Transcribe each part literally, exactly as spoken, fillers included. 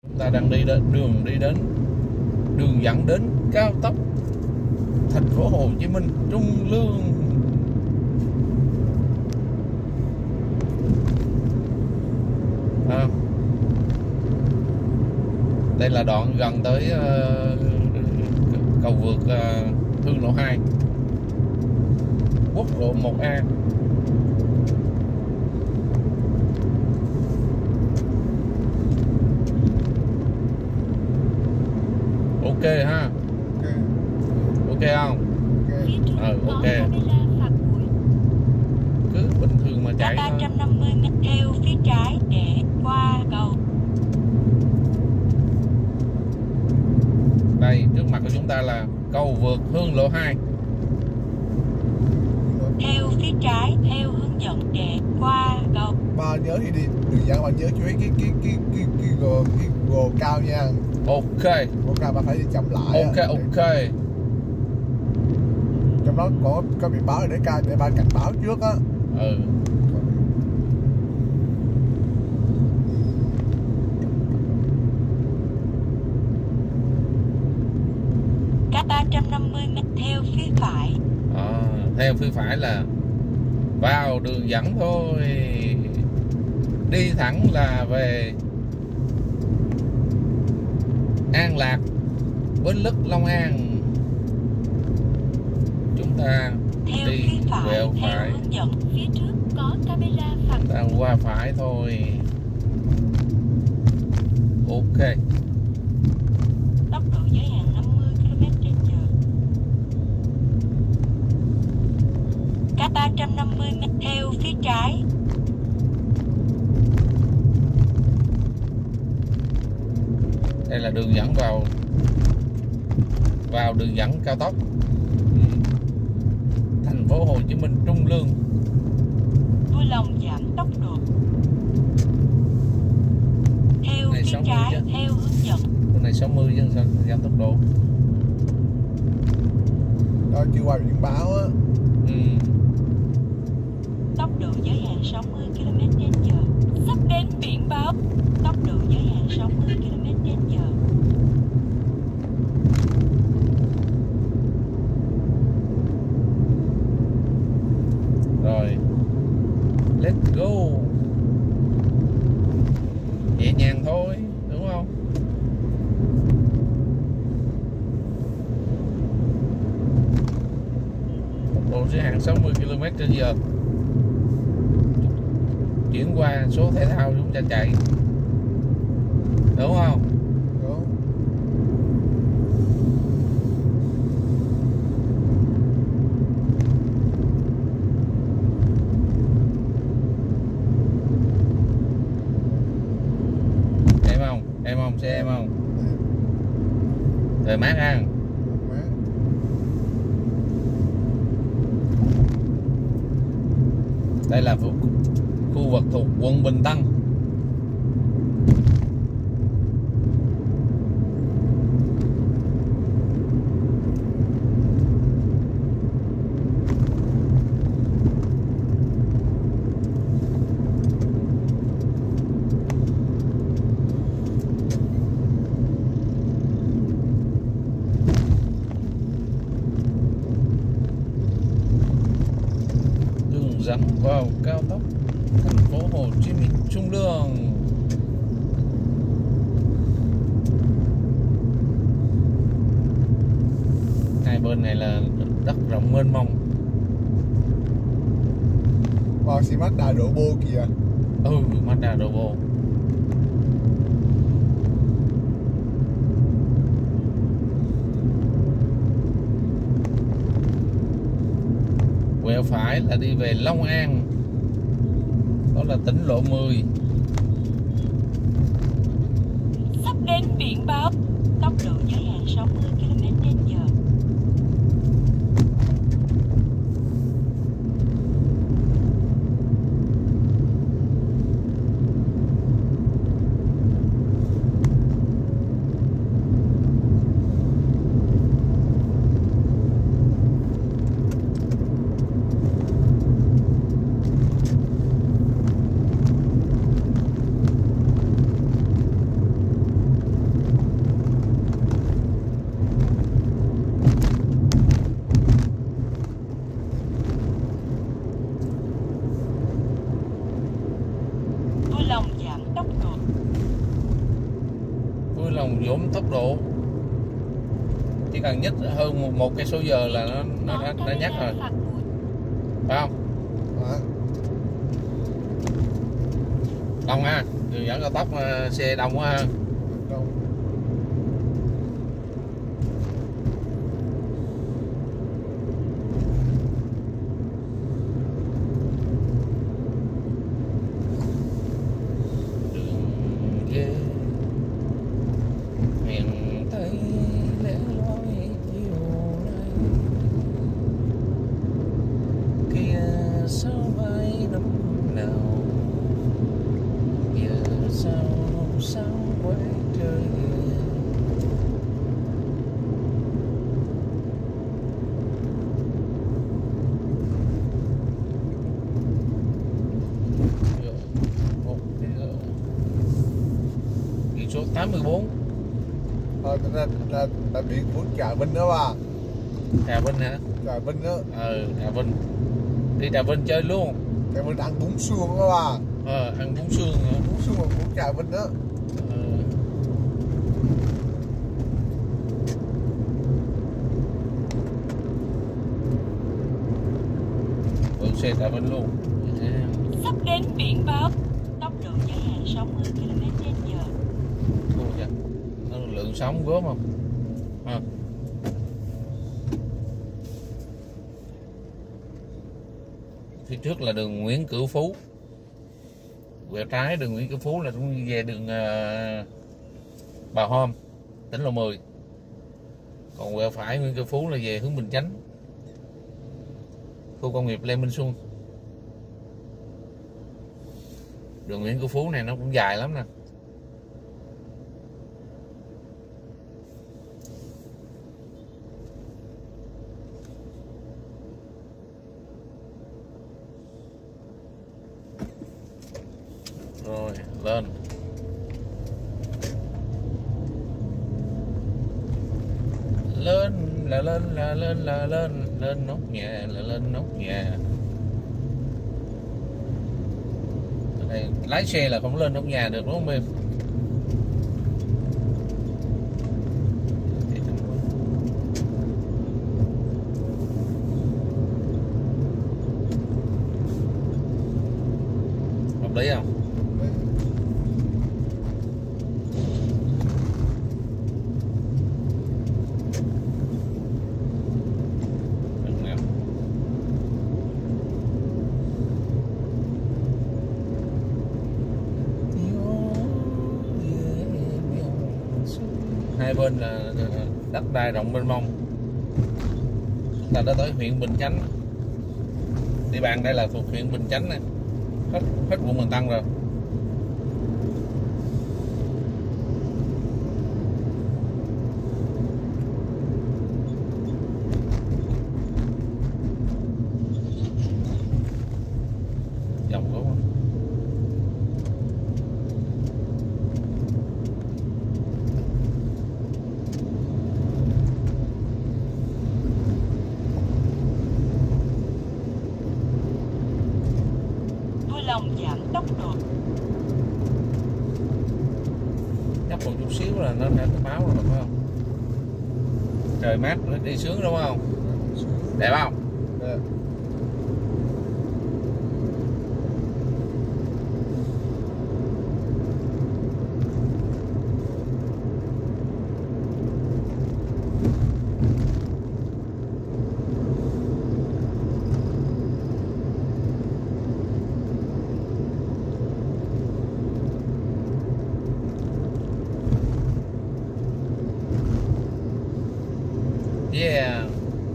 Chúng ta đang đi đến đường đi đến đường dẫn đến cao tốc thành phố Hồ Chí Minh Trung Lương. À, đây là đoạn gần tới uh, cầu vượt uh, Hương Lộ hai, quốc lộ một A. Ok ha. Ok, okay không? Ờ ok. Cứ bình thường mà chạy ba trăm năm mươi mét theo phía trái để qua cầu. Đây, trước mặt của chúng ta là cầu vượt Hương Lộ hai. Theo phía trái theo hướng dẫn để qua cầu. Ba nhớ khi đi đường dẫn, bạn nhớ chú ý cái cái cái cái cái gồ cái gồ cao nha. Ok. Gồ cao bạn phải đi chậm lại. Ok á. ok. Trong đó có có biển báo để ca để ban cảnh báo trước á. Ừ. Cách ba trăm năm mươi mét theo phía phải. À, theo phía phải là vào đường dẫn thôi. Đi thẳng là về An Lạc, Bến Lức, Long An. Chúng ta theo đi phía phải, quẹo theo phải. hướng dẫn phía trước có camera phạt. Chúng ta qua phải thôi. Ok. Tốc độ giới hạn năm mươi ki lô mét trên giờ. Cách ba trăm năm mươi mét theo phía trái. Đây là đường dẫn vào vào đường dẫn cao tốc thành phố Hồ Chí Minh Trung Lương. Vui lòng giảm tốc độ. Theo Này phía trái chứ. theo hướng dẫn. Con này sáu mươi chứ sao giảm tốc độ. Đó chưa qua biển báo á. Ừ. Tốc độ giới hạn sáu mươi ki lô mét trên giờ. Sắp đến biển báo. Tốc độ giới hạn sáu mươi ki lô mét trên giờ. Rồi. Let's go. Nhẹ nhàng thôi, đúng không? Tốc độ giới hạn sáu mươi ki lô mét trên giờ. Chuyển qua số thể thao chúng ta chạy, đúng không? Đúng. Em không? Em không? Xe em không? Rồi mát ăn. Mát. Đây là khu, khu vực thuộc quận Bình Tân. Đường dẫn vào cao tốc thành phố Hồ Chí Minh Trung Lương. Hai bên này là đất rộng mênh mông. Wow, xi mát đà đổ bô kìa. Ừ, Mazda Robo. Quẹo phải là đi về Long An. Đó là tỉnh lộ mười. Sắp đến biển báo. Tốc độ giới hạn sáu mươi ki lô mét trên giờ. lòng giảm tốc độ, chỉ cần nhích hơn một, một cây số giờ là nó nó đã, đã nhắc rồi, phải không? À. Đông ha, đường dẫn cao tốc xe đông quá ha. Đông. Đường về miền Tây lẻ loi chiều nay, kia sao bay năm nào, giờ sao sao quay trời về. Một biển số tám mươi bốn. Ờ, là, là, là biển của Trà Vinh đó bà. Trà Vinh hả? Trà Vinh đó. Ờ, Trà Vinh. Đi Trà Vinh chơi luôn. Trà Vinh ăn bún xương đó bà. Ờ, ăn bún xương hả? Bún xương của Trà Vinh đó. Ờ. Vượt xe Trà Vinh luôn. Sắp đến biển báo tốc độ giới hạn sáu mươi ki lô mét trên giờ. Ôi dạ. Nó lượng sóng gớm không? À. Phía trước là đường Nguyễn Cửu Phú, quẹo trái đường Nguyễn Cửu Phú là cũng về đường uh, Bà Hôm, tỉnh Lô Mười. Còn quẹo phải Nguyễn Cửu Phú là về hướng Bình Chánh, khu công nghiệp Lê Minh Xuân. Đường Nguyễn Cửu Phú này nó cũng dài lắm nè. Rồi lên. Lên là lên là lên là lên lên nóc nhà là lên nóc nhà. Đây, lái xe là không lên nóc nhà được đúng không em? Hợp lý không? Hai bên là đất đai rộng mênh mông. Chúng ta đã tới huyện Bình Chánh. Địa bàn đây là thuộc huyện Bình Chánh này. Hết hết quận Bình Tân rồi. Dòng đúng không? Lòng giảm tốc độ. Nhấp một chút xíu là nó đã báo rồi phải không? Trời mát đi sướng đúng không? Đẹp không? Đẹp. Yeah.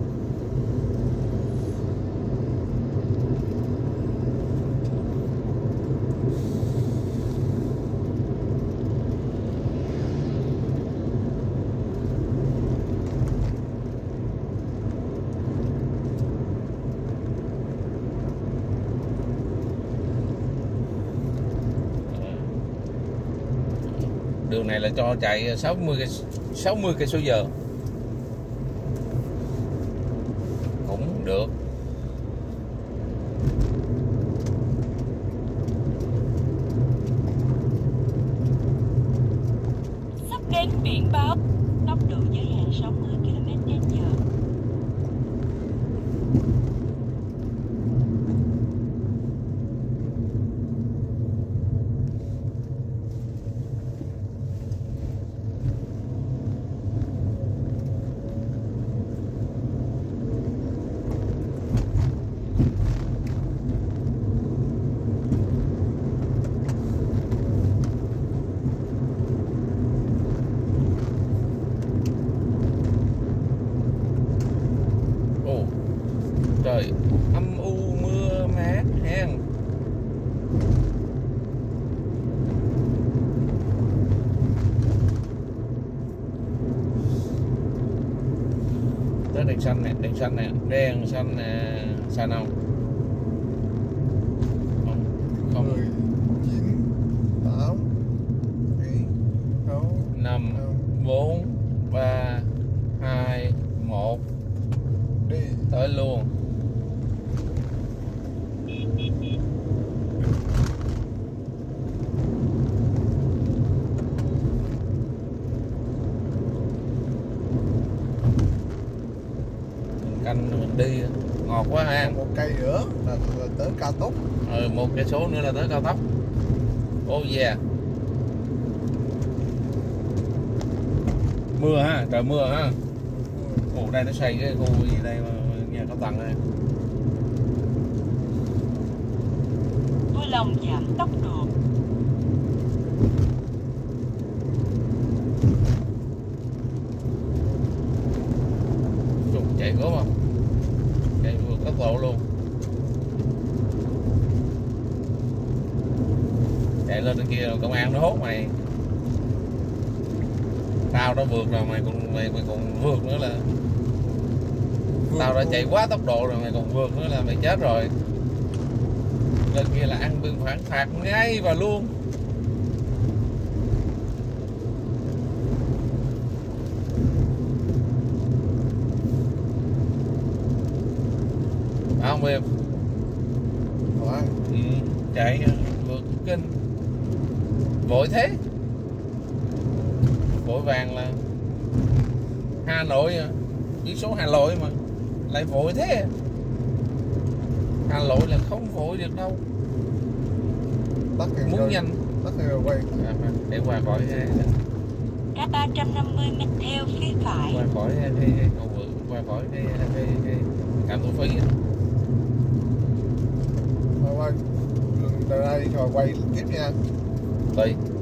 Đường này là cho chạy sáu mươi cây số giờ. Cũng được. Sắp đến đến biển báo tốc độ giới hạn sáu mươi ki lô mét trên giờ. Trời âm u mưa mát hen. Tới đèn xanh nè, đèn xanh nè, đèn xanh nè, xanh không? Không, không. mười chín tám bảy sáu Năm bốn ba hai một đi. tới luôn. Mình canh mình đi ngọt quá ha. Một cây nữa là, là tới cao tốc. Ừ, một cây số nữa là tới cao tốc. Oh yeah. Mưa ha, trời mưa ha. Ồ, đây nó xây cái khu gì đây mà nhà cao tầng này. Vui lòng giảm tốc độ. Chục chạy gốm không? Chạy vượt tốc độ luôn. Chạy lên bên kia rồi công an nó hốt mày. Tao đã vượt rồi mày còn mày, mày còn vượt nữa là tao đã chạy quá tốc độ rồi mày còn vượt nữa là mày chết rồi. Lên kia là ăn biên phản phạt ngay và luôn. Phải không em? Phải. Ừ, chạy vượt kinh vội thế. Vội vàng là Hà Nội à, biển số Hà Nội mà lại vội thế. Hà Nội là không vội được đâu. Tắt đèn Muốn rồi, nhanh tắt đèn rồi quay. à, để qua khỏi cái Ra ba trăm năm mươi mét theo phía phải. qua khỏi cái cái cầu vượt, qua khỏi cái cái cái trạm thu phí. Quay quay. Từ đây rồi quay tiếp nha. Tùy